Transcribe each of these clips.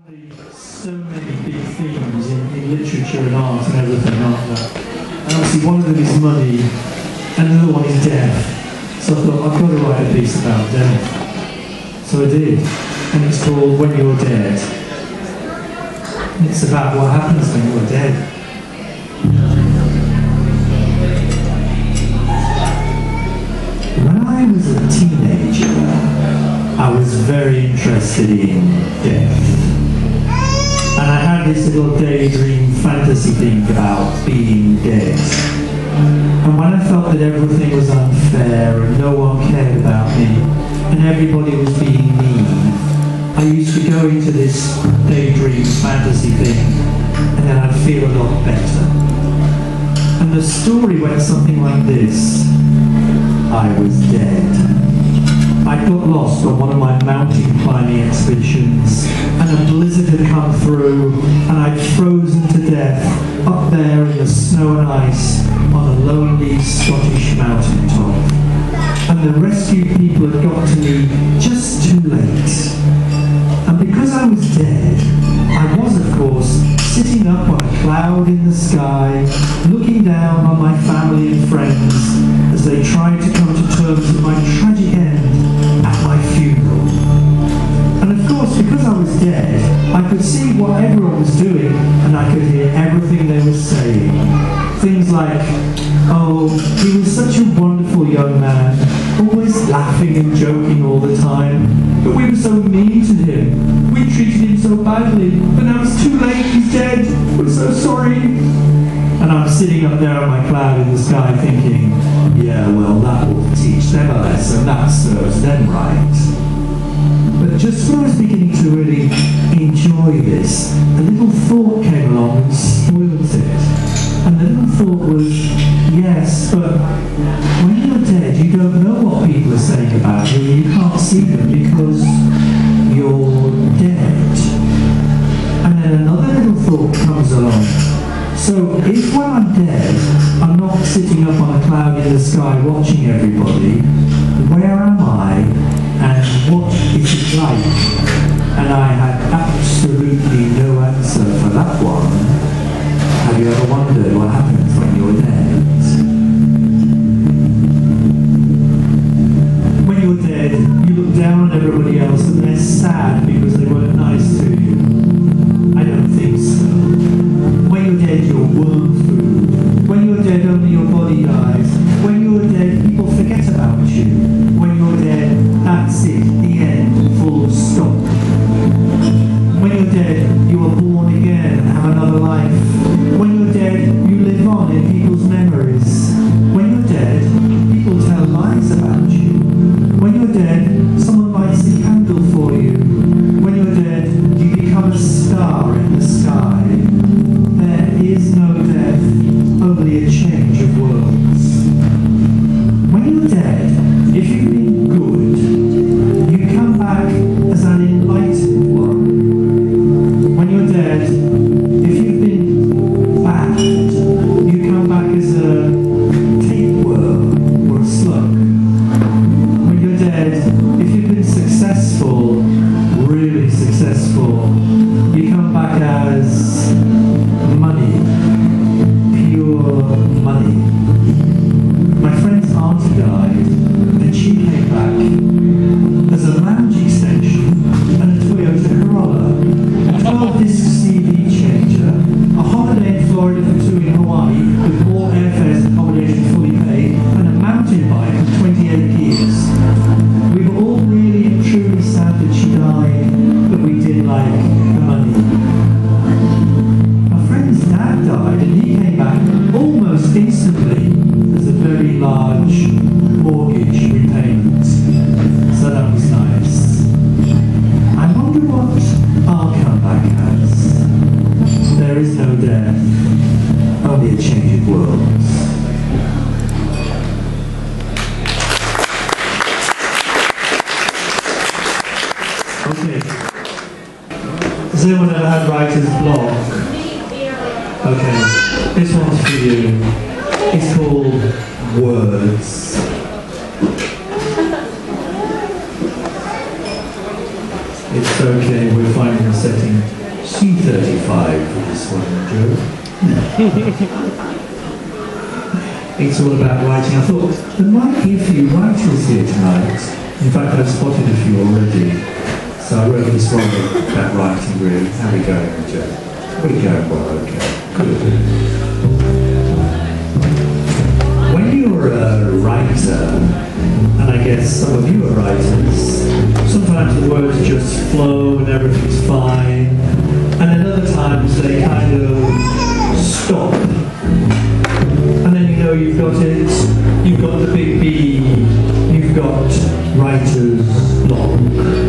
So many big themes in literature and art and everything, aren't there? And obviously one of them is money, and another one is death. So I thought, I've got to write a piece about death. So I did. And it's called When You're Dead. And it's about what happens when you're dead. When I was a teenager, I was very interested in death. And I had this little daydream fantasy thing about being dead. And when I felt that everything was unfair and no one cared about me and everybody was being mean, I used to go into this daydream fantasy thing and then I'd feel a lot better. And the story went something like this. I was dead. I got lost on one of my mountain climbing expeditions and a blizzard had come through and I'd frozen to death up there in the snow and ice on a lonely Scottish mountain top. And the rescue people had got to me just too late. And because I was dead, I was of course sitting up on a cloud in the sky, looking down on my family and friends as they tried to come to terms with my tragic end at my funeral. And of course, because I was dead, I could see what everyone was doing and I could hear everything they were saying. Things like, oh, he was such a wonderful young man, always laughing and joking all the time, but we were so mean to him. We treated him so badly, but now it's too late, he's dead, we're so sorry. And I'm sitting up there on my cloud in the sky thinking, yeah, well, that will teach them a lesson, that serves them right. But just when I was beginning to really enjoy this, a little thought came along and spoiled it. And the little thought was, yes, but when you're dead, you don't know what people are saying about you, you can't see them because you're dead. And then another little thought comes along. So if when I'm dead, I'm not sitting up on a cloud in the sky watching everybody, where am I and what is it like? And I had absolutely no answer for that one. Have you ever wondered what happens when you're dead? When you're dead, you look down on everybody else and they're sad because they weren't nice to you. I don't think so. When you're dead, you're worm food. When you're dead, only your body dies. When you're dead, people forget about you. When you're dead, that's it, the end, full stop. When you're dead, you are born again and have another life. When you're dead, you live on in people's memories. When you're dead, people tell lies about you. When you're dead, someone lights a candle for you. When you're dead, you become a star in the sky. There is no death, only a change of worlds. When you're dead, if you've been good, you come back as an enlightened one. When you're dead, if you've been bad, you come back as a tapeworm or a slug. When you're dead, if you've been successful, really successful, you come back as money, pure money. My friend's auntie died, and she came back as a lounge extension and a Toyota Corolla, a 12-disc CD changer, a holiday in Florida for 2 in Hawaii with all airfares and accommodation fully paid, and a mountain bike with 28 gears. We were all really and truly sad that she died, but we did like the money. My friend's dad died and he came back almost instantly as a very large mortgage repayment. So that was nice. I wonder what our comeback has. There is no death, only a change of worlds. Okay. Has anyone ever had writer's block? Okay. This one's for you. It's called Words. it's okay, we're finding the setting C35 for this one, Joe. It's all about writing. I thought, there might be a few writers here tonight. In fact, I've spotted a few already. So I wrote this one about writing, really. How are we going, Joe? We're going well, okay. Good. When you're a writer, and I guess some of you are writers, sometimes the words just flow and everything's fine, and then other times they kind of stop. And then you know you've got it, you've got the big B, you've got writer's block.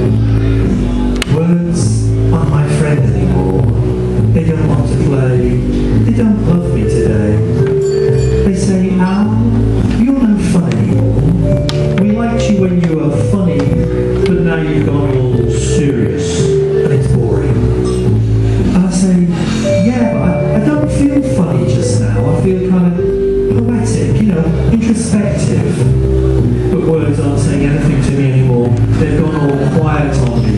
Words aren't my friend anymore. They don't want to play. They don't love me today. They say, Al, you're no fun anymore. We liked you when you were funny, but now you've gone all serious and it's boring. And I say, yeah, but I don't feel funny just now. I feel kind of poetic, you know, introspective. But words aren't saying anything to me anymore. They've gone all quiet on me.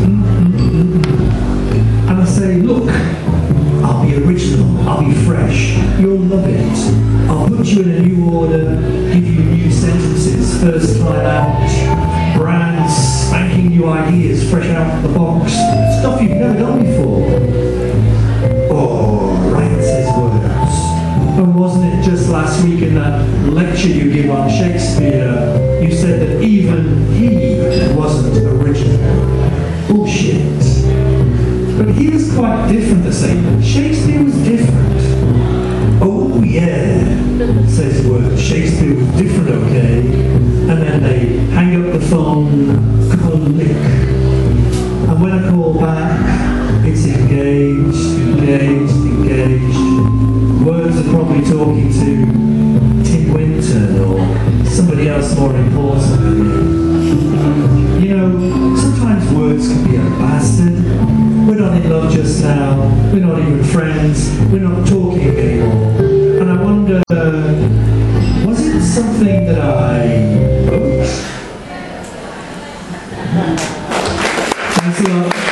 And I say, look, I'll be original, I'll be fresh, you'll love it. I'll put you in a new order, give you new sentences, first time out, brand spanking new ideas, fresh out of the box, stuff you've never done before. Oh, right, says words. And wasn't it just last week in that lecture you gave on Shakespeare, you said that even he wasn't original? Bullshit. But he was quite different to say. Shakespeare was different. Oh yeah, says Word. Shakespeare was different, okay? And then they hang up the phone, click. And when I call back, it's engaged, engaged, engaged. Words are probably talking to Tim Winton or somebody else more important than me. You know, sometimes words can be a bastard. We're not in love just now, we're not even friends, we're not talking anymore. And I wonder, was it something that I wrote? Thanks a lot.